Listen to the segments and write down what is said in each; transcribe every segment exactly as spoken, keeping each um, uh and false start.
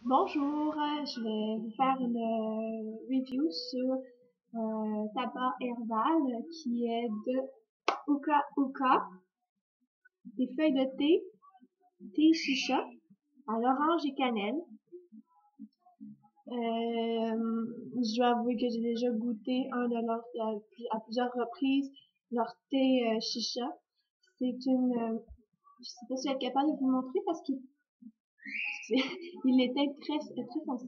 Bonjour, euh, je vais vous faire une euh, review sur euh, tabac herbal euh, qui est de Uka Uka, des feuilles de thé, thé chicha à l'orange et cannelle. Euh, je dois avouer que j'ai déjà goûté un de leurs à, à plusieurs reprises leur thé euh, chicha. C'est une, euh, je sais pas si je vais être capable de vous le montrer parce qu'il il était très très foncé.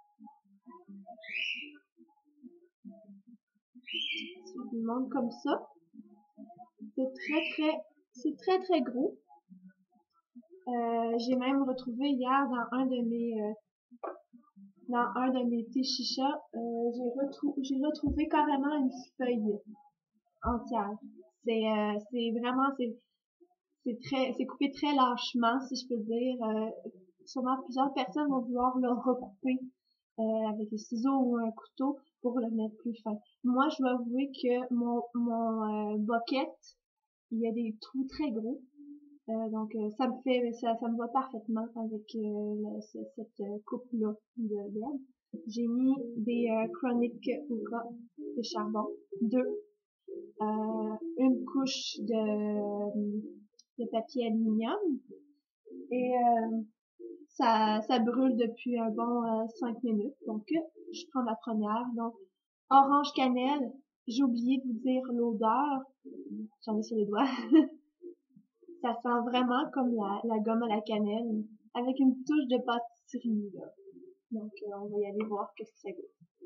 Si je vous le montre comme ça. C'est très très, c'est très très gros. Euh, j'ai même retrouvé hier dans un de mes, euh, dans un de mes thés chicha, euh, j'ai retrou j'ai retrouvé carrément une feuille entière. C'est, euh, c'est vraiment, c'est, c'est très, c'est coupé très lâchement, si je peux dire. Euh, sûrement plusieurs personnes vont vouloir le recouper euh, avec un ciseau ou un couteau pour le mettre plus fin. Moi, je dois avouer que mon, mon euh, bucket, il y a des trous très gros. Euh, donc euh, ça me fait ça, ça me va parfaitement avec euh, le- ce- cette euh, coupe-là de d'herbe. J'ai mis des euh, Chronic Uka de charbon, deux, euh, une couche de, de papier aluminium et euh, ça, ça brûle depuis un bon euh, cinq minutes. Donc euh, je prends ma première. Donc orange cannelle, j'ai oublié de vous dire l'odeur, j'en ai sur les doigts. Ça sent vraiment comme la, la gomme à la cannelle, avec une touche de pâtisserie, là. Donc, euh, on va y aller voir qu'est-ce que ça goûte.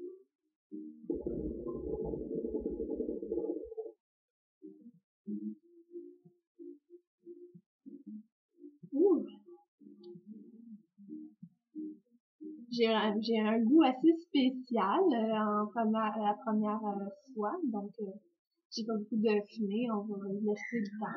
Ouh, j'ai un, j'ai un goût assez spécial euh, en première, la première euh, fois, donc euh, j'ai pas beaucoup de fumée, on va laisser du temps.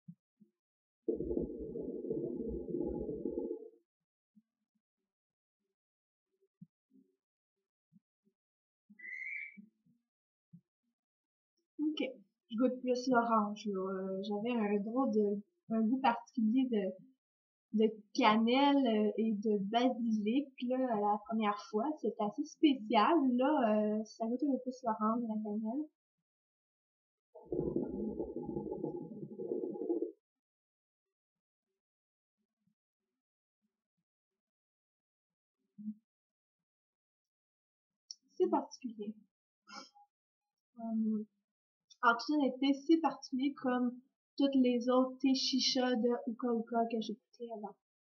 Ok, je goûte plus l'orange, là. Euh, j'avais un drôle de, un goût particulier de de cannelle euh, et de basilic là, la première fois. C'est assez spécial. Là, euh, ça goûte un peu plus l'orange et la cannelle. C'est particulier. Euh, en toute honnêteté, c'est particulier comme toutes les autres thés chicha de Uka Uka que j'ai goûté avant.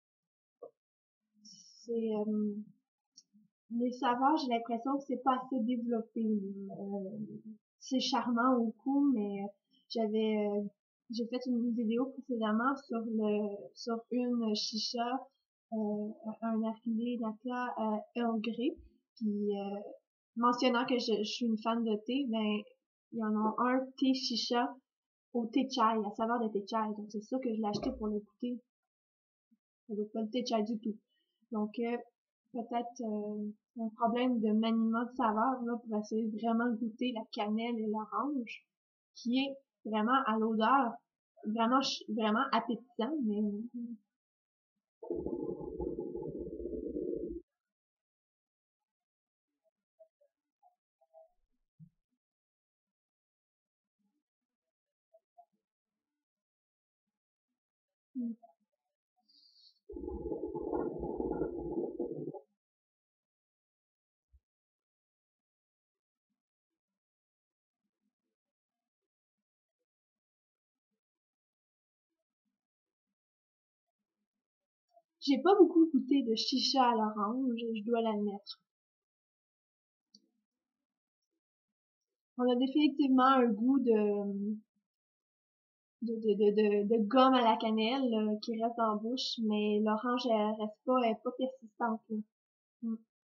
C'est euh, les saveurs, j'ai l'impression que c'est pas assez développé. Euh, c'est charmant au goût, mais j'avais euh, j'ai fait une vidéo précédemment sur le sur une chicha, euh, un narguilé Naka euh, Earl Grey, puis euh, mentionnant que je, je suis une fan de thé, ben il y en a un thé chicha au thé chai, à saveur de thé chai, donc c'est ça que je l'ai acheté pour le goûter. Ça goûte pas le thé chai du tout. Donc euh, peut-être euh, un problème de maniement de saveur là pour essayer de vraiment goûter la cannelle et l'orange, qui est vraiment à l'odeur vraiment vraiment appétissant, mais j'ai pas beaucoup goûté de chicha à l'orange, je dois l'admettre. On a définitivement un goût de de, de, de, de, de gomme à la cannelle là, qui reste en bouche, mais l'orange elle reste pas, elle est pas persistante là. Mm.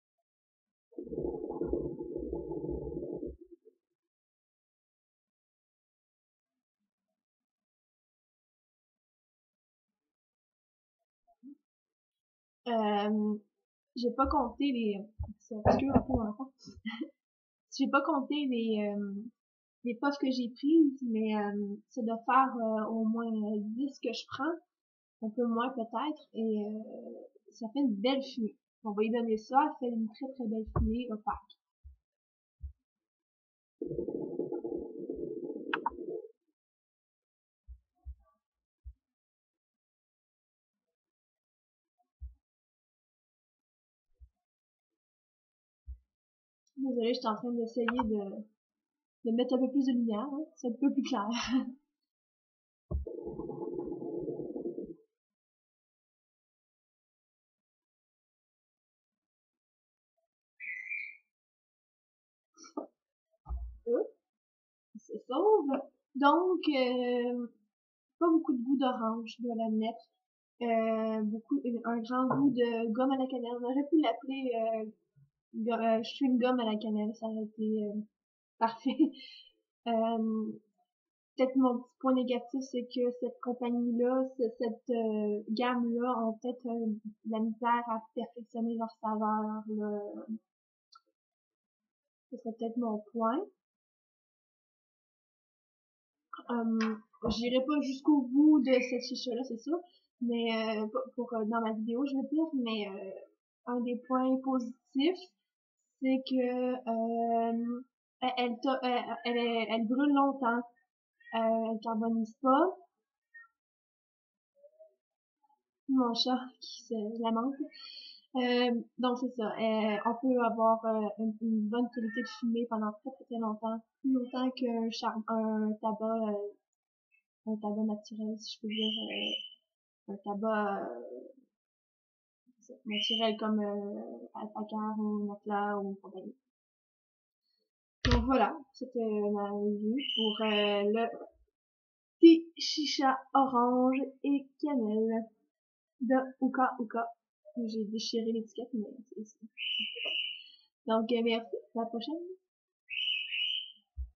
Euh, j'ai pas compté les, c'est obscur un peu dans le fond. J'ai pas compté les, euh, les puffs que j'ai prises, mais euh, c'est de faire euh, au moins euh, dix que je prends, un peu moins peut-être, et euh, ça fait une belle fumée. On va y donner ça, elle fait une très très belle fumée opaque. Désolée, j'étais en train d'essayer de, de mettre un peu plus de lumière, hein, c'est un peu plus clair. Euh, se sauve. Donc, euh, pas beaucoup de goût d'orange, je dois l'admettre. Euh, beaucoup, un grand goût de gomme à la cannelle. On aurait pu l'appeler euh, go- euh, chewing gum à la cannelle, ça aurait été euh, parfait. Euh, Peut-être mon petit point négatif, c'est que cette compagnie-là, ce- cette euh, gamme-là, ont peut-être euh, de la misère à perfectionner leur saveur. Là. Ce serait peut-être mon point. Euh, J'irai pas jusqu'au bout de cette chicha-là, c'est sûr, mais euh, pour, pour, euh, dans ma vidéo, je veux dire, mais euh, un des points positifs, c'est que euh, elle, elle, t'a- elle, elle, elle- elle brûle longtemps, euh, elle carbonise pas. Mon chat qui se lamente. Euh, donc c'est ça. Euh, on peut avoir euh, une, une bonne qualité de fumée pendant très très, très longtemps, plus longtemps qu'un char- un tabac, euh, un tabac naturel, si je peux dire, euh, un tabac euh, naturel comme euh, Alpacar ou Nacla ou compagnie. Donc voilà, c'était ma review pour euh, le thé chicha orange et cannelle de Uka Uka. J'ai déchiré l'étiquette, mais c'est ça. Donc, euh, merci. À la prochaine.